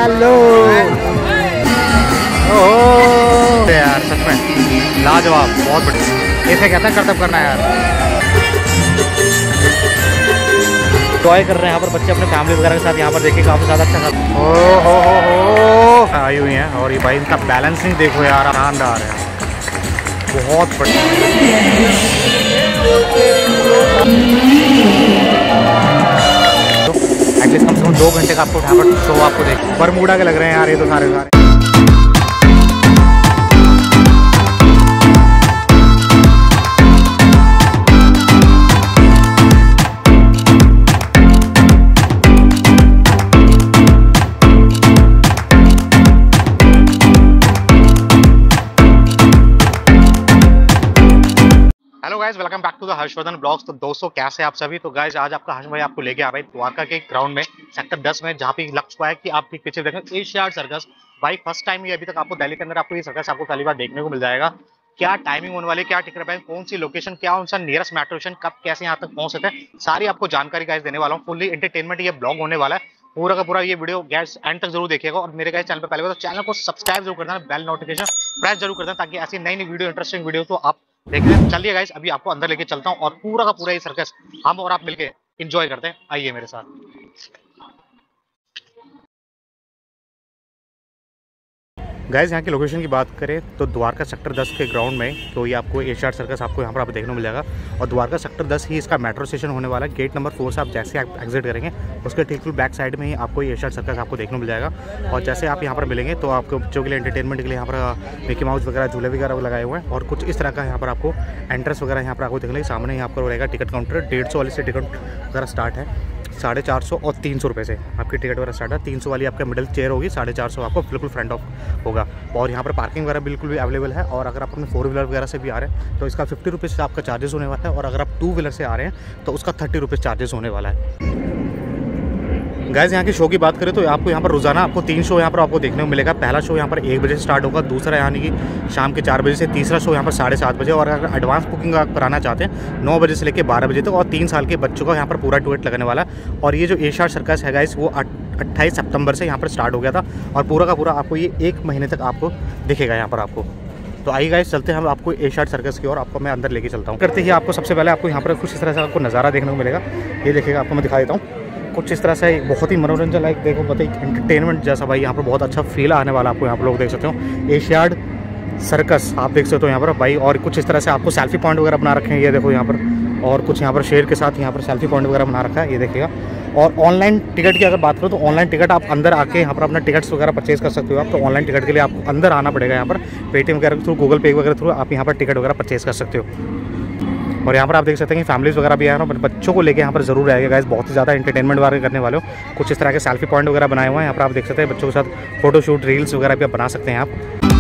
Hello यार, सच में लाजवाब, बहुत बढ़िया। ऐसे कहते हैं करतब करना है यार। एंजॉय कर रहे हैं यहाँ पर बच्चे अपने फैमिली वगैरह के साथ। यहाँ पर देखिए काफी ज्यादा अच्छा हो आई हुई हैं। और ये भाई इनका बैलेंसिंग देखो यार, शानदार है, बहुत बढ़िया। एटलीस्ट कम से कम 2 घंटे का आपको यहाँ पर शो आपको देख बरमूडा के लग रहे हैं यार ये तो सारे सारे। Hello guys, welcome back to the Harshvardhan blogs. तो दोस्तों कैसे आप सभी। तो गाइस आज आपका हर्ष भाई आपको लेके आ रहा है द्वारका के ग्राउंड में सेक्टर 10 में, जहाँ पे लग चुका है कि आप पीछे देखें एशियाड सर्कस। भाई फर्स्ट टाइम ये अभी तक आपको दिल्ली के अंदर आपको ये सर्कस आपको पहली बार देखने को मिल जाएगा। क्या टाइमिंग होने वाली, क्या टिकट प्राइस, कौन सी लोकेशन, क्या उनका नियरेस्ट मेट्रो स्टेशन, कब कैसे यहाँ तक पहुंच सकते हैं, सारी आपको जानकारी गाइस देने वाला हूँ। फुल्ली एंटरटेनमेंट ये ब्लॉग होने वाला है, पूरा का पूरा ये वीडियो गैस एंड तक जरूर देखिएगा। और मेरे गाइस चैनल पर पहले तो चैनल को सब्सक्राइब जरूर कर देना, बेल नोटिफिकेशन प्रेस जरूर कर देना, ताकि ऐसी नई नई वीडियो, इंटरेस्टिंग वीडियो तो आप देखिए। चलिए गाइस अभी आपको अंदर लेके चलता हूँ और पूरा का पूरा ये सर्कस हम और आप मिलके एंजॉय करते हैं। आइए मेरे साथ। गाइस यहाँ की लोकेशन की बात करें तो द्वारका सेक्टर 10 के ग्राउंड में तो ये आपको एशियाड सर्कस आपको यहाँ पर आप देखने को मिल जाएगा। और द्वारका सेक्टर 10 ही इसका मेट्रो स्टेशन होने वाला है। गेट नंबर 4 से आप जैसे आप एग्जिट करेंगे उसके ठीक बैक साइड में ही आपको ये एशियाड सर्कस आपको देखने को मिल जाएगा। और जैसे आप यहाँ पर मिलेंगे तो आपको बच्चों के लिए एंटरटेनमेंट के लिए यहाँ पर मिकी माउस वगैरह झूले वगैरह लगाए हुए हैं। और कुछ इस तरह का यहाँ पर आपको एंट्रेंस वगैरह यहाँ पर आपको देखने सामने यहाँ पर रहेगा टिकट काउंटर। 150 वाले से टिकट वगैरह स्टार्ट है, 450 और 300 रुपये से आपकी टिकट वगैरह स्टार्ट है। 300 वाली आपका मिडिल चेयर होगी, 450 आपको बिल्कुल फ्रंट ऑफ होगा। और यहाँ पर पार्किंग वगैरह बिल्कुल भी अवेलेबल है। और अगर आप अपने 4 व्हीलर वगैरह से भी आ रहे हैं तो इसका 50 रुपीज़ से आपका चार्जेस होने वाला है। और अगर आप 2 व्हीलर से आ रहे हैं तो उसका 30 रुपीज़ चार्जेस होने वाला है। गाइस यहाँ की शो की बात करें तो आपको यहाँ पर रोजाना आपको 3 शो यहाँ पर आपको देखने को मिलेगा। पहला शो यहाँ पर 1 बजे से स्टार्ट होगा, दूसरा यानी कि शाम के 4 बजे से, तीसरा शो यहाँ पर 7:30 बजे। और अगर एडवांस बुकिंग आप कराना चाहते हैं 9 बजे से लेकर 12 बजे तक। और 3 साल के बच्चों का यहाँ पर पूरा टिकट लगने वाला है। और ये जो एशियाड सर्कस है गाइस वो 28 सितंबर से यहाँ पर स्टार्ट हो गया था और पूरा का पूरा आपको ये 1 महीने तक आपको दिखेगा यहाँ पर आपको। तो आइए गाइस चलते हैं हम आपको एशियाड सर्कस की ओर, आपको मैं अंदर लेके चलता हूँ। करते ही आपको सबसे पहले आपको यहाँ पर कुछ इस तरह से आपको नज़ारा देखने को मिलेगा। ये देखिएगा, आपको मैं दिखा देता हूँ कुछ इस तरह से। बहुत ही मनोरंजन लाइक देखो, बताइए एंटरटेनमेंट जैसा भाई यहाँ पर बहुत अच्छा फील आने वाला आपको यहाँ पर लोग देख सकते हो। एशियाड सर्कस आप देख सकते हो यहाँ पर भाई। और कुछ इस तरह से आपको सेल्फी पॉइंट वगैरह बना रखे हैं, ये देखो यहाँ पर। और कुछ यहाँ पर शेर के साथ यहाँ पर सेल्फी पॉइंट वगैरह बना रखा है, ये देखिएगा। और ऑनलाइन टिकट की अगर बात करो तो ऑनलाइन टिकट आप अंदर आके यहाँ पर अपना टिकट्स वगैरह परचेज कर सकते हो आप। तो ऑनलाइन टिकट के लिए आपको अंदर आना पड़ेगा यहाँ पर, पेटीएम वगैरह के थ्रू, गूगल पे वगैरह थ्रू आप यहाँ पर टिकट वगैरह परचेज कर सकते हो। और यहाँ पर आप देख सकते हैं कि फैमिलीज वगैरह भी आए हैं, बच्चों को लेके यहाँ पर जरूर आएगा गाइस। बहुत ही ज़्यादा एंटरटेनमेंट वगैरह करने वाले हो। कुछ इस तरह के सेल्फी पॉइंट वगैरह बनाए हुए हैं यहाँ पर, आप देख सकते हैं। बच्चों के साथ फोटोशूट, रील्स वगैरह भी आप बना सकते हैं आप।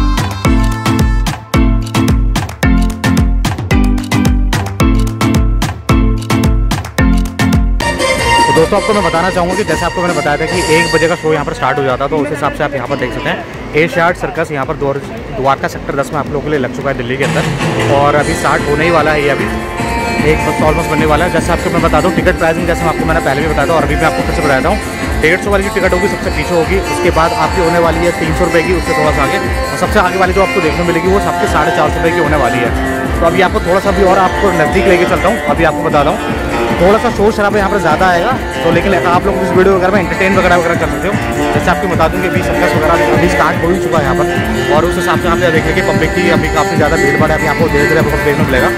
तो दोस्तों आपको मैं बताना चाहूँगा कि जैसे आपको मैंने बताया था कि 1 बजे का शो यहाँ पर स्टार्ट हो जाता है, तो उस हिसाब से आप यहाँ पर देख सकते हैं एशियाड सर्कस यहाँ पर द्वारका सेक्टर 10 में आप लोगों के लिए लग चुका है दिल्ली के अंदर। और अभी स्टार्ट होने ही वाला है, ये अभी एक बस ऑलमोस्ट बनने वाला है। जैसे आपको मैं बता दूँ टिकट प्राइसिंग, जैसे आपको मैंने पहले भी बताया था और अभी मैं आपको फिर से बताता हूँ। 150 वाली जो टिकट होगी सबसे पीछे होगी, उसके बाद आपकी होने वाली है 300 रुपये की, उससे थोड़ा सा आगे। और सबसे आगे वाली जो आपको देखने मिलेगी वो सबसे 450 रुपये की होने वाली है। तो अभी आपको थोड़ा सा भी और आपको नज़दीक लेके चलता हूँ। अभी आपको बताता हूँ थोड़ा सा शोर शराबा यहाँ पर ज़्यादा आएगा, तो लेकिन आप लोग इस वीडियो वगैरह में एंटरटेन वगैरह कर सकते हो। जैसे आपको बता दूँ कि अभी सर्कस वगैरह अभी स्टार्ट हो ही चुका है यहाँ पर। और उस हिसाब से आप देखिए कि पब्लिक की अभी काफ़ी ज़्यादा भीड़ भाड़ है, अभी आपको धीरे धीरे आपको देखने मिलेगा।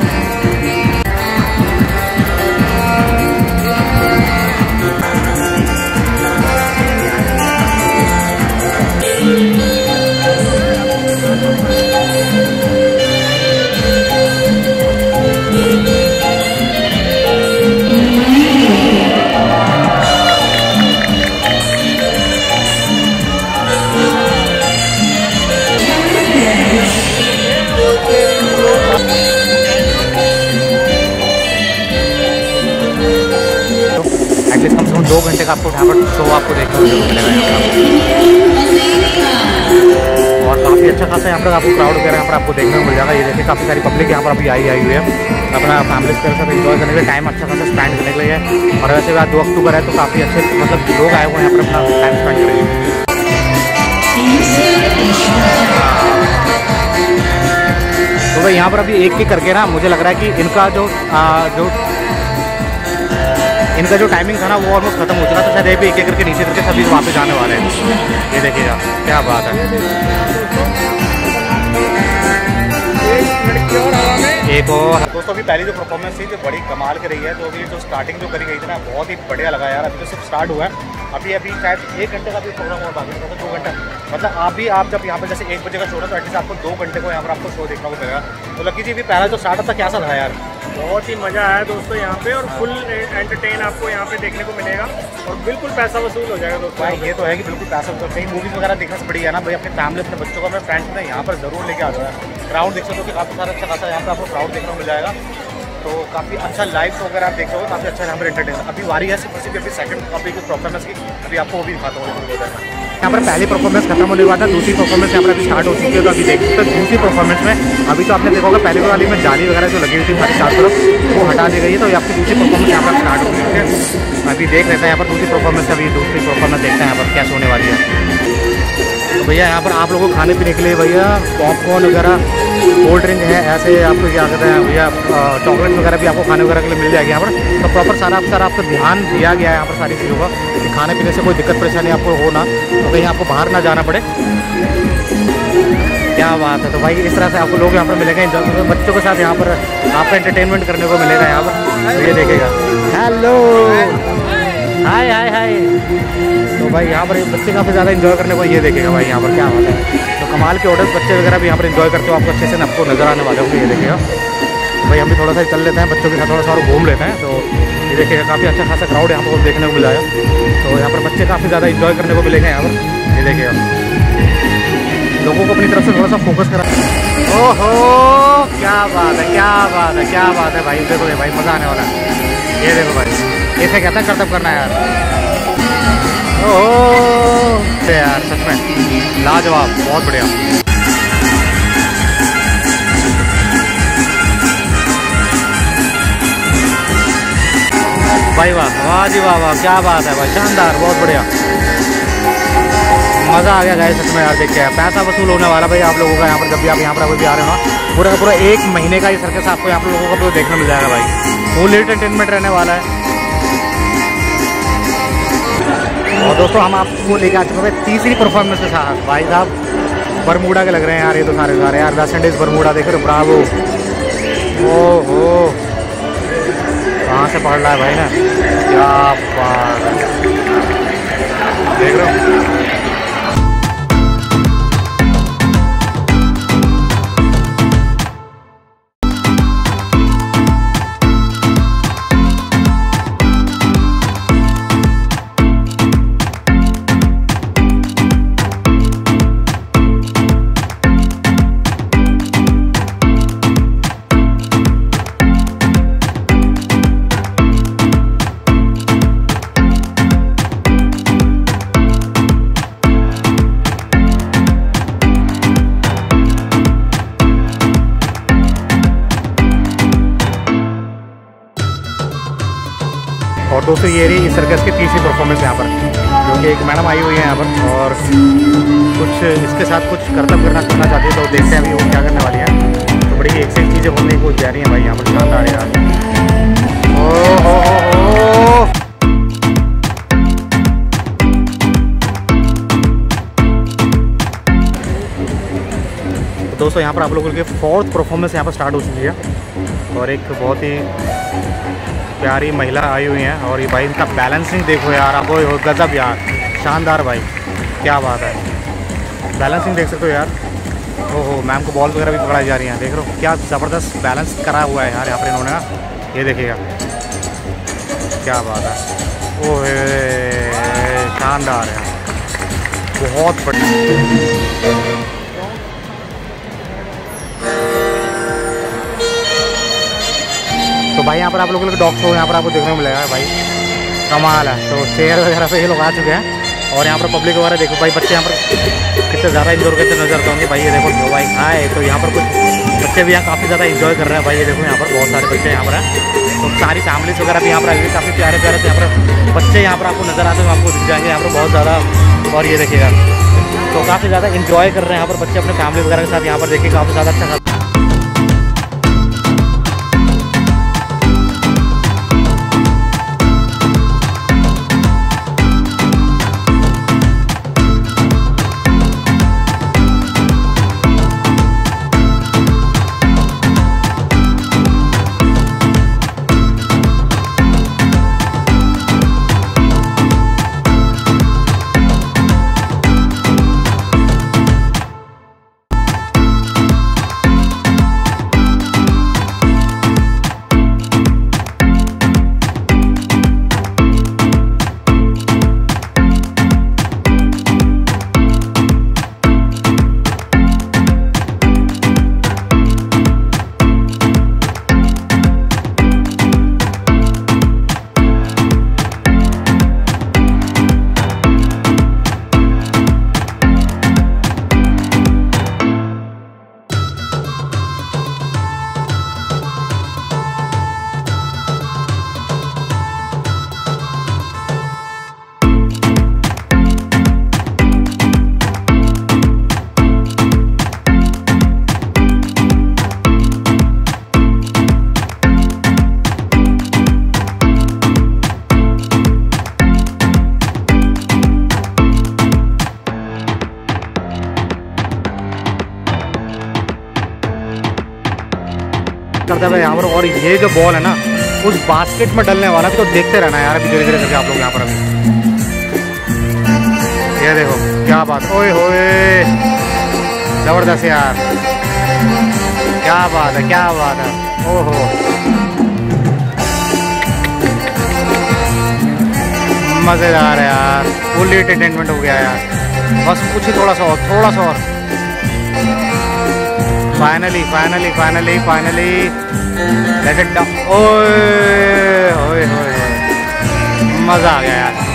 एटलीस्ट कम से कम 2 घंटे का आपको यहाँ पर शो आपको देखने को मिलेगा यहाँ पर। और काफ़ी अच्छा खासा यहाँ पर आपको क्राउड वगैरह यहाँ पर आपको देखने को मिल जाएगा। ये देखिए काफ़ी सारी पब्लिक यहाँ पर अभी आई हुई है अपना फैमिली के साथ एंजॉय करने के लिए, टाइम अच्छा खासा स्पेंड करने के लिए। और वैसे भी आज 2 अक्टूबर है तो काफ़ी अच्छे मतलब लोग आए हुए हैं यहाँ पर अपना टाइम स्पेंड करेंगे। भाई यहाँ पर अभी एक एक करके ना मुझे लग रहा है कि इनका इनका जो टाइमिंग था ना वो ऑलमोस्ट खत्म हो चुका, तो शायद ये भी एक एक करके नीचे करके सभी वापस जाने वाले हैं। ये देखिएगा क्या बात है। एक और दोस्तों अभी पहली जो परफॉर्मेंस थी जो बड़ी कमाल की रही है, जो अभी जो स्टार्टिंग जो करी गई थी ना बहुत ही बढ़िया लगा यार। अभी तो सिर्फ स्टार्ट हुआ है, अभी शायद 1 घंटे का भी प्रोग्राम और बाकी होगा, 2 घंटा। मतलब आप जब यहाँ पर जैसे 1 बजे का शो है तो एटलीस्ट आपको 2 घंटे को यहाँ पर आपको शो देखने को मिलेगा। तो लकी जी भी पहला जो स्टार्टअप था कैसा था यार? बहुत ही मज़ा आया दोस्तों यहाँ पे, और फुल एंटरटेन आपको यहाँ पे देखने को मिलेगा और बिल्कुल पैसा वसूल हो जाएगा दोस्तों। भाई ये तो है कि बिल्कुल पैसा वसूल। कहीं मूवीज़ वगैरह देखने से बढ़िया है ना भाई, अपने फैमिली अपने बच्चों को अपने फ्रेंड्स ने यहाँ पर ज़रूर लेके आ जाओ यार। क्राउड देख सकते हो कि काफ़ी सारा अच्छा खासा यहाँ पर आपको क्राउड देखने को मिल जाएगा। तो काफ़ी अच्छा लाइव वगैरह आप देख रहे हो, काफ़ी अच्छा यहाँ पर एंटरटेन। अभी वारी है सिर्फ अभी सेकंड कॉपी की परफॉर्मेंस की, अभी आपको वो भी दिखाता हूँ। यहाँ पर पहली परफॉर्मेंस खत्म होने के बाद दूसरी परफॉर्मेंस यहाँ पर अभी स्टार्ट हो चुकी है। तो अभी देख सकते हो दूसरी परफॉर्मेंस में अभी तो आपने देखा होगा पहले वाली में जाली वगैरह जो लगी हुई थी सारी चारों तरफ वो हटा दी गई है। तो आपकी दूसरी परफॉर्मेंस यहाँ पर स्टार्ट हो चुकी है। अभी देख लेते हैं यहाँ पर दूसरी परफॉर्मेंस, अभी दूसरी परफॉर्मेंस देखते हैं यहाँ पर कैसे होने वाली है। तो भैया यहाँ पर आप लोगों को खाने पीने के लिए भैया पॉपकॉर्न वगैरह, कोल्ड ड्रिंक है, ऐसे आपको क्या कहते हैं भैया चॉकलेट वगैरह भी आपको खाने वगैरह के लिए मिल जाएगी यहाँ पर। तो प्रॉपर सारा आपको ध्यान दिया गया है यहाँ पर सारी चीज़ों का, कि खाने पीने से कोई दिक्कत परेशानी आपको हो ना, तो कहीं आपको बाहर ना जाना पड़े। क्या बात है। तो भाई इस तरह से आपको लोग यहाँ पर मिलेंगे, बच्चों के साथ यहाँ पर आपका एंटरटेनमेंट करने को मिलेगा यहाँ पर। तो ये देखेगा, हेलो हाय हाय हाय। तो भाई यहाँ पर बच्चे काफ़ी ज़्यादा इन्जॉय करने को ये देखेगा भाई यहाँ पर क्या बात है। तो कमाल के ऑडियंस बच्चे वगैरह भी यहाँ पर इन्जॉय करते हो, आपको अच्छे से आपको नज़र आने वाले होंगे। ये देखेगा भाई, हम भी थोड़ा सा चल लेते हैं बच्चों के साथ, थोड़ा सा और घूम लेते हैं। तो ये देखिएगा काफ़ी अच्छा खासा क्राउड यहाँ पर देखने को मिला है। तो यहाँ पर बच्चे काफ़ी ज़्यादा इन्जॉय करने को मिलेंगे यहाँ पर। ये देखिएगा लोगों को अपनी तरफ से थोड़ा सा फोकस करा। ओहो क्या बात है, क्या बात है, क्या बात है भाई। देखो भाई मज़ा आने वाला है। ये देखो भाई ऐसे कहता है कर्तव्य करना यार। ओह यार सच में लाजवाब, बहुत बढ़िया। भाई वाह जी वाह, क्या बात है भाई, शानदार, बहुत बढ़िया, मज़ा आ गया गाइस सच में यार। देख के पैसा वसूल होने वाला भाई आप लोगों का यहाँ पर, जब भी आप यहाँ पर अभी आ रहे हो ना, पूरा का पूरा 1 महीने का ये सर्कस आपको यहाँ पर लोगों को देखने मिल जाएगा भाई। फुल एंटरटेनमेंट रहने वाला है। और दोस्तों हम आपको लेके आ चुके हैं तीसरी परफॉर्मेंस के साथ। भाई साहब बरमूडा के लग रहे हैं यार ये तो सारे यार, वेस्ट इंडीज़ बरमूडा देख रहे हो, ब्रावो। ओहो कहाँ से पकड़ रहा है भाई ना, क्या बात है, देख रहे हो। और दोस्तों ये रही इस सर्कस की तीसरी परफॉर्मेंस यहाँ पर, जो कि एक मैडम आई हुई है यहाँ पर और कुछ इसके साथ कुछ कर्तव्य करना चाहती है। तो देखते हैं अभी वो क्या करने वाली है। तो बड़ी एक से एक चीज़ें होने की जा रही हैं भाई यहाँ पर, शानदार यार। तो दोस्तों यहाँ पर आप लोगों की 4th परफॉर्मेंस यहाँ पर स्टार्ट हो चुकी है और एक बहुत ही प्यारी महिला आई हुई हैं। और ये भाई इनका बैलेंसिंग देखो यार, आप गजब यार, शानदार भाई, क्या बात है, बैलेंसिंग देख सकते हो यार। ओहो मैम को बॉल वगैरह भी पकड़ाई जा रही हैं, देख रहे हो क्या ज़बरदस्त बैलेंस करा हुआ है यार यहाँ पर इन्होंने ना। ये देखिएगा क्या बात है, ओह शानदार है, बहुत बढ़िया। तो भाई यहाँ पर आप लोगों को डॉग शो यहाँ पर आपको देखने को मिलेगा भाई, कमाल है। तो चेयर वगैरह पे ये लोग आ चुके हैं और यहाँ पर पब्लिक वगैरह देखो भाई, बच्चे यहाँ पर कितने ज़्यादा इंजॉय करते नजर होंगे भाई। ये देखो जो भाई हाय, तो यहाँ पर कुछ बच्चे भी यहाँ काफ़ी ज़्यादा इंजॉय कर रहे हैं भाई। ये देखो यहाँ पर बहुत सारे बच्चे यहाँ पर हैं, तो सारी फैमिलीज वगैरह भी यहाँ पर आई हुई, काफ़ी प्यारे प्यारे से यहाँ पर बच्चे यहाँ पर आपको नजर आते हैं, आपको दिख जाएंगे यहाँ पर बहुत ज़्यादा। और ये देखिएगा तो काफ़ी ज़्यादा इंजॉय कर रहे हैं यहाँ पर बच्चे अपने फैमिली वगैरह के साथ, यहाँ पर देखिए काफ़ी ज़्यादा अच्छा। करते हुए यहाँ पर। और ये जो बॉल है ना उस बास्केट में डलने वाला भी, तो देखते रहना यार अभी धीरे धीरे करके आप लोग यहाँ पर। अभी ये देखो क्या बात, ओए होए जबरदस्त यार, क्या बात है, क्या बात है, ओहो मज़ेदार है यार, फुल एंटरटेनमेंट हो गया यार। बस कुछ ही थोड़ा सा और, थोड़ा सा और। Finally finally finally finally let it down. ओए होए होए, मज़ा आ गया यार।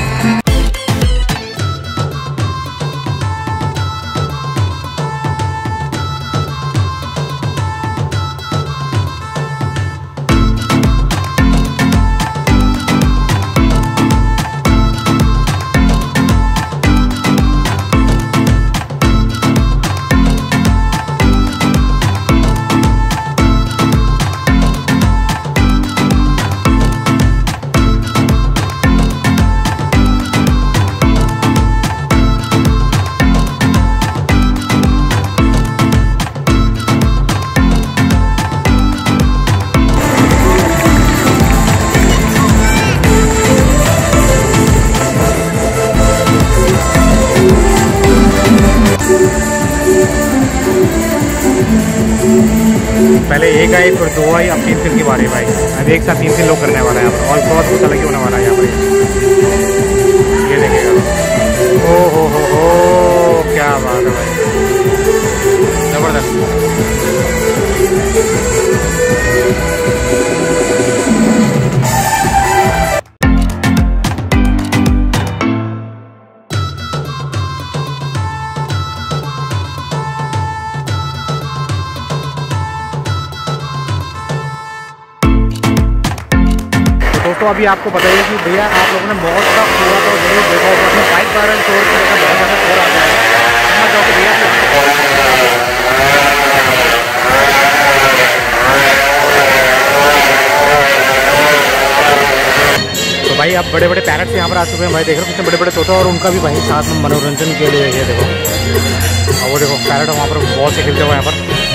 पहले एक आई फिर दो आई, अब 3 की बारी भाई। अब एक साथ 3 लोग करने वाला है यहाँ पर, और बहुत कुछ अलग ही होने वाला है यहाँ पर। ये देखिएगा, ओ हो क्या बात है भाई, जबरदस्त। दोस्तों अभी आपको बताइए कि भैया आप लोगों ने मौत का पूरा तो जरूर देखा होगा, अपने बाइक वायरल शोर का बहुत ज़्यादा शोर आता है। समझ जाओ कि भैया तो भाई अब बड़े बड़े पैरेट्स यहाँ पर आ चुके हैं भाई, देख रहे हो कितने बड़े बड़े तोते, और उनका भी भाई साथ में मनोरंजन के लिए ये देखो, और वो देखो पैरेट वहाँ पर बहुत से खेलते हुए यहाँ पर।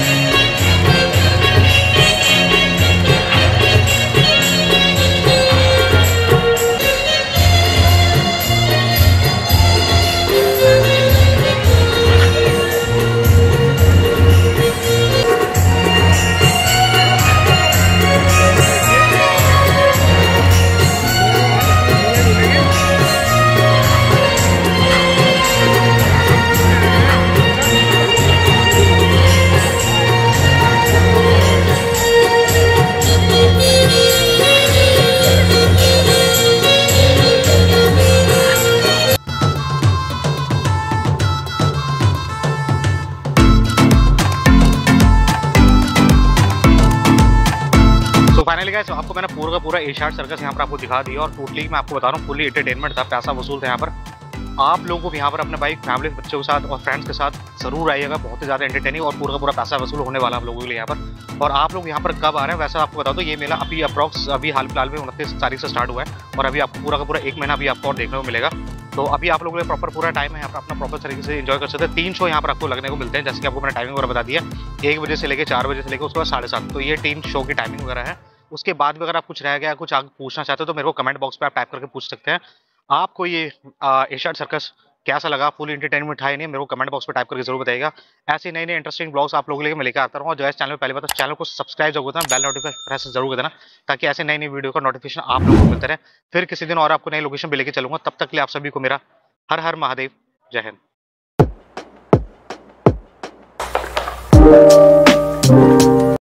फाइनली गाइस आपको मैंने पूरा का पूरा एशियाड सर्कस यहाँ पर आपको दिखा दिया, और टोटली मैं आपको बता रहा हूँ फुली एंटरटेनमेंट था, पैसा वसूल था यहाँ पर। आप लोगों को यहाँ पर अपने बाइक फैमिली बच्चों के साथ और फ्रेंड्स के साथ जरूर आइएगा, बहुत ही ज़्यादा एंटरटेनिंग और पूरा का पूरा पैसा वसूल होने वाला आप लोगों के लिए यहाँ पर। और आप लोग यहाँ पर कब आ रहे हैं वैसे आपको बता दो, ये मेला अभी अप्रॉक्स अभी हाल फिलहाल में 29 तारीख से स्टार्ट हुआ है, और अभी आपको पूरा का पूरा 1 महीना अभी आपको और देखने को मिलेगा। तो अभी आप लोगों के लिए प्रॉपर पूरा टाइम है यहाँ पर, अपना प्रॉपर तरीके से एंजॉय कर सकते हैं। 3 शो यहाँ पर आपको लगने को मिलते हैं, जैसे कि आपको मैंने टाइमिंग वगैरह बता दिया, 1 बजे से लेकर 4 बजे से लेकर उसके बाद 7:30, तो ये 3 शो की टाइमिंग वगैरह है। उसके बाद भी अगर आप कुछ रह गया, कुछ आगे पूछना चाहते हो तो मेरे को कमेंट बॉक्स पे आप टाइप करके पूछ सकते हैं। आपको ये एशियाड सर्कस कैसा लगा, फुल एंटरटेनमेंट था या नहीं, मेरे को कमेंट बॉक्स पे टाइप करके जरूर बताइएगा। ऐसे नए नए इंटरेस्टिंग ब्लॉग्स आप लोगों के लिए मैं लेकर आता रहूँ, और जो है चैनल में पहली बार तो चैनल को सब्सक्राइब जरूर करना, बेल नोटिफिकेशन प्रेस जरूर कर देना, ताकि ऐसे नई नई वीडियो का नोटिफिकेशन आप लोगों को मिलते रहे। फिर किसी दिन और आपको नई लोकेशन पे लेके चलूंगा, तब तक के लिए आप सभी को मेरा हर हर महादेव, जय हिंद।